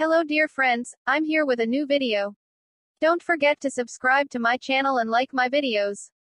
Hello dear friends, I'm here with a new video. Don't forget to subscribe to my channel and like my videos.